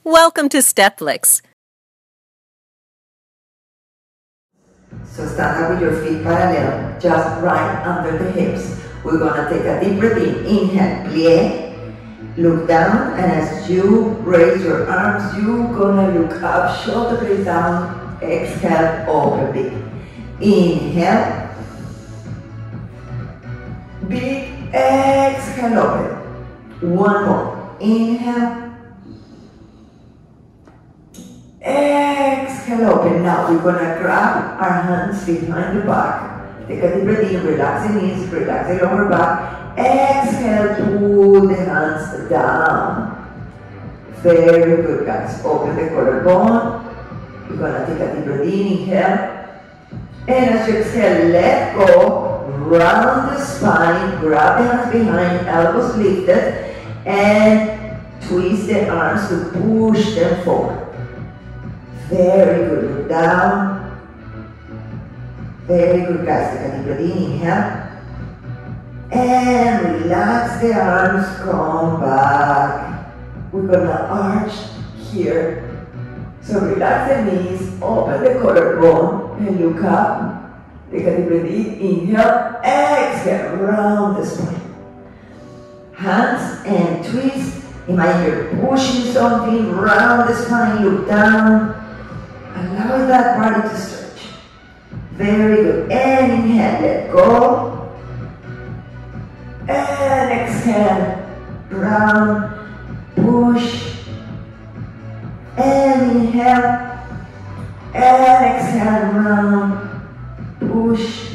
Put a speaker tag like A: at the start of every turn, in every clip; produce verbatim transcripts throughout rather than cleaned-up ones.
A: Welcome to StepFlix.
B: So stand up with your feet parallel, just right under the hips. We're gonna take a deep breath in. Inhale, plie. Look down, and as you raise your arms, you're gonna look up, shoulder blades down. Exhale, open big. Inhale. Big. Exhale, open. One more. Inhale. Exhale, open. Now we're gonna grab our hands behind the back. Take a deep breath in, relax the knees, relax the lower back. Exhale, pull the hands down. Very good, guys. Open the collarbone. We're gonna take a deep breath in, inhale. And as you exhale, let go. Round the spine, grab the hands behind, elbows lifted, and twist the arms to push them forward. Very good. Look down. Very good, guys. Take a deep breath in, inhale. And relax the arms, come back. We're gonna arch here. So relax the knees, open the collarbone, and look up. Take a deep breath in, inhale, exhale, round the spine. Hands and twist. Imagine you're pushing something round the spine, look down. Allow that body to stretch. Very good. And inhale, let go. And exhale, round, push. And inhale. And exhale, round, push.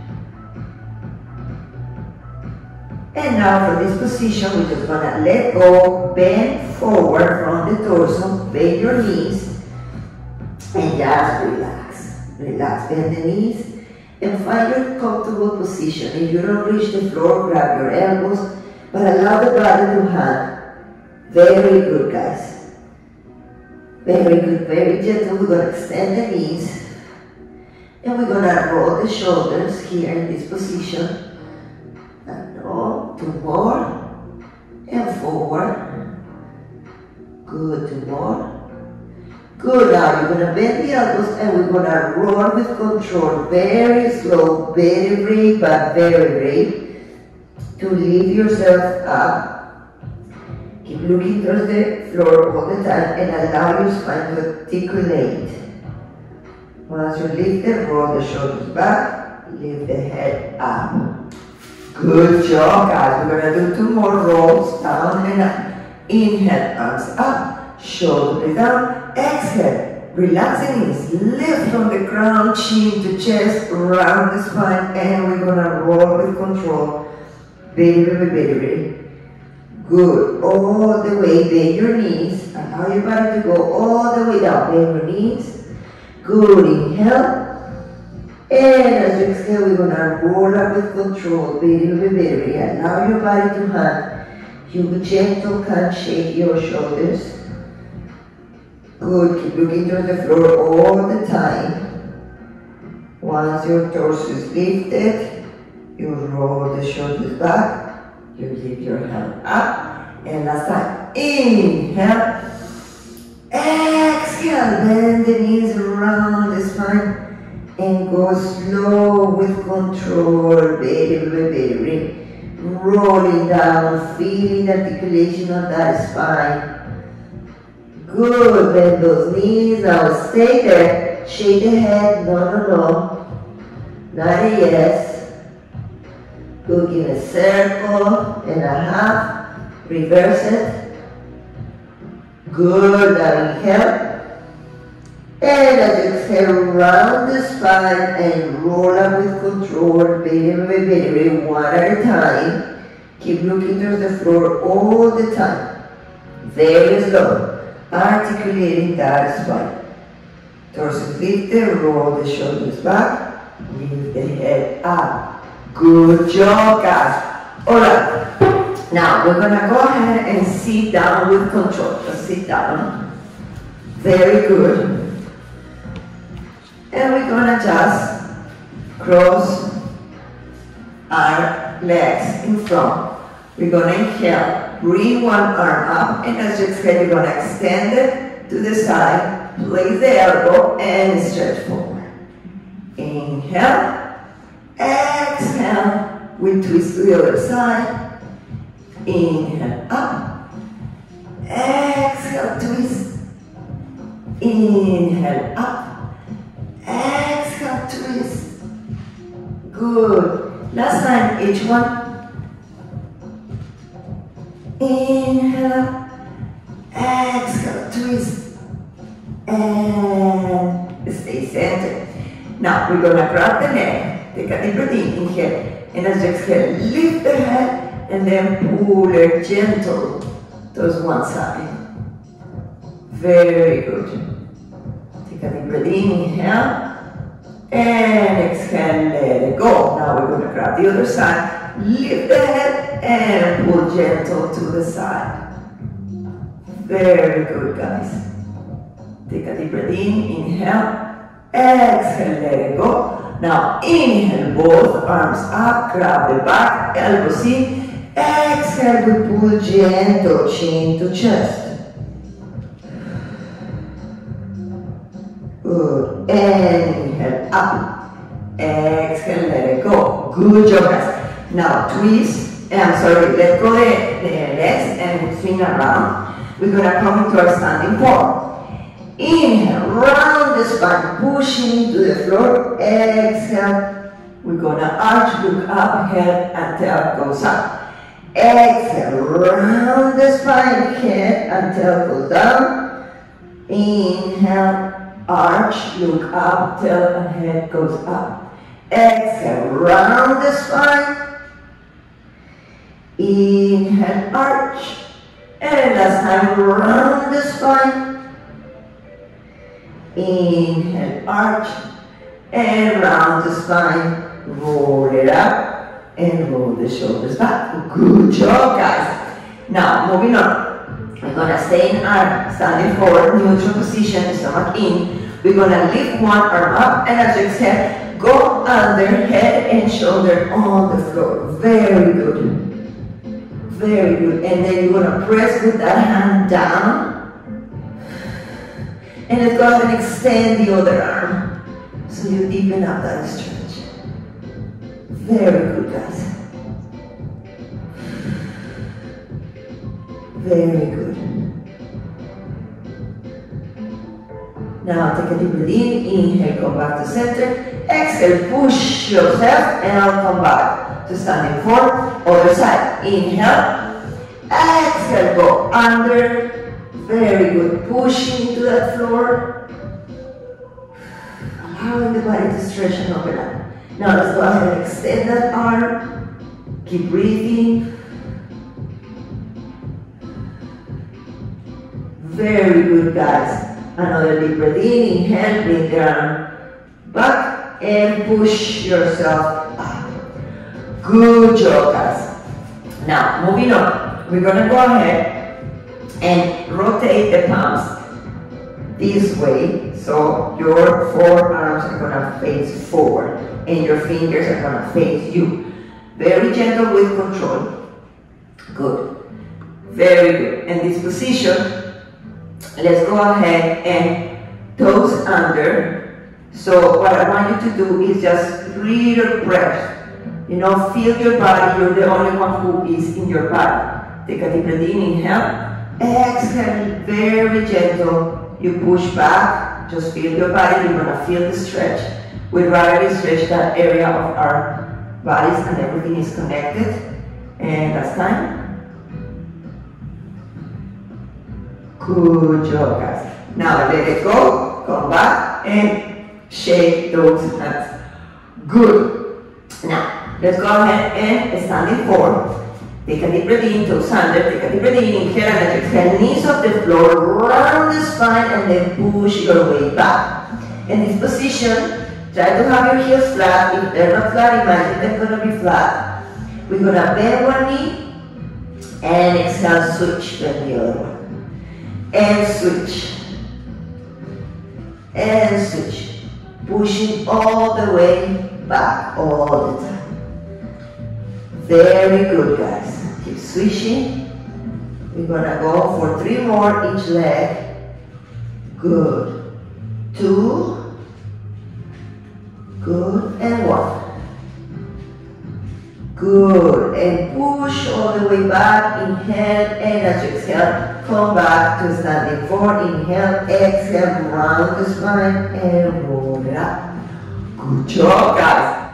B: And now for this position, we're just gonna let go, bend forward from the torso, bend your knees. And just relax. Relax, bend the knees and find your comfortable position. If you don't reach the floor, grab your elbows, but allow the body to hang. Very good, guys. Very good, very gentle. We're going to extend the knees and we're going to roll the shoulders here in this position. And roll, two more, and forward. Good, two more. Good, now you're going to bend the elbows and we're going to roll with control, very slow, very brave, but very brave, to lift yourself up. Keep looking towards the floor all the time and allow your spine to articulate. Once you lift it, roll the shoulders back, lift the head up. Good job, guys. We're going to do two more rolls, down and up. Inhale, arms up, shoulder down. Exhale, relax the knees, lift from the ground, chin to chest, round the spine, and we're gonna roll with control. Very, very, very, very good. All the way, bend your knees, allow your body to go all the way down, bend your knees. Good, inhale. And as you exhale, we're gonna roll up with control. Very, very, very, allow your body to hang. You gentle can shake your shoulders. Good, keep looking towards the floor all the time. Once your torso is lifted, you roll the shoulders back, you lift your hand up, and last time, inhale, exhale, bend the knees around the spine, and go slow with control, very, very, very, rolling down, feeling articulation of that spine. Good, bend those knees, now stay there, shake the head, no, no, no, not a yes. Good, give a circle and a half, reverse it. Good, now inhale. And as you exhale, round the spine and roll up with control, very, very, very, one at a time. Keep looking towards the floor all the time, very slow. Articulating that spine. Torso lifted, roll the shoulders back, lift the head up. Good job, guys. Alright, now we're gonna go ahead and sit down with control. Just sit down. Very good. And we're gonna just cross our legs in front. We're gonna inhale. bring one arm up, and as you exhale, you're gonna extend it to the side, place the elbow, and stretch forward. Inhale, exhale, we twist to the other side. Inhale, up, exhale, twist. Inhale, up, exhale, twist. Good. Last time, each one. Inhale up, exhale, twist, and stay centered. Now we're gonna grab the neck, take a deep breath in, inhale, and as you exhale, lift the head, and then pull it gentle towards one side. Very good. Take a deep breath in, inhale, and exhale, let it go. Now we're gonna grab the other side, lift the head, and pull gentle to the side. Very good, guys. Take a deep breath in, inhale, exhale, let it go. Now inhale, both arms up, grab the back, elbows in. Exhale, we pull gentle, chin to chest. Good. And inhale, up. Exhale, let it go. Good job, guys. Now twist. I'm sorry, let go the, the legs and swing around. We're gonna come into our standing form. Inhale, round the spine, pushing into the floor. Exhale, we're gonna arch, look up, head and tail goes up. Exhale, round the spine, head and tail goes down. Inhale, arch, look up, tail and head goes up. Exhale, round the spine. Inhale, arch, and last time round the spine. Inhale, arch, and round the spine. Roll it up, and roll the shoulders back. Good job, guys. Now, moving on. We're gonna stay in our standing forward, neutral position, stomach in. We're gonna lift one arm up, and as you exhale, go under, head and shoulder on the floor. Very good. Very good. And then you're going to press with that hand down. And let's go ahead and extend the other arm. So you deepen up that stretch. Very good, guys. Very good. Now take a deep breath in. Inhale, come back to center. Exhale, push yourself, and I'll come back to standing form. Other side. Inhale. Exhale, go under. Very good. Pushing into that floor. Allowing the body to stretch and open up. Now let's go ahead and extend that arm. Keep breathing. Very good, guys. Another deep breath in. Inhale, bring the arm back and push yourself up. Good job, guys. Now, moving on, we're gonna go ahead and rotate the palms this way. So your forearms are gonna face forward and your fingers are gonna face you. Very gentle with control. Good. Very good. In this position, let's go ahead and toes under. So what I want you to do is just little breath. You know, feel your body. You're the only one who is in your body. Take a deep breath in, inhale. Exhale, very gentle. You push back. Just feel your body. You're gonna feel the stretch. We rather stretch that area of our bodies and everything is connected. And last time. Good job, guys. Now let it go. Come back and shake those hands. Good. Now, let's go ahead and stand in form. Take a deep breath in, toes under, take a deep breath in, inhale and exhale, knees off the floor, round the spine and then push your way back. In this position, try to have your heels flat. If they're not flat, imagine they're going to be flat. We're going to bend one knee and exhale, switch, then the other one. And switch. And switch. Pushing all the way back, all the time. Very good, guys. Keep switching. We're gonna go for three more each leg. Good. Two. Good. And one. Good. And push all the way back. Inhale. And as you exhale, come back to standing forward. Inhale. Exhale. Round the spine. And roll it up. Good job, guys.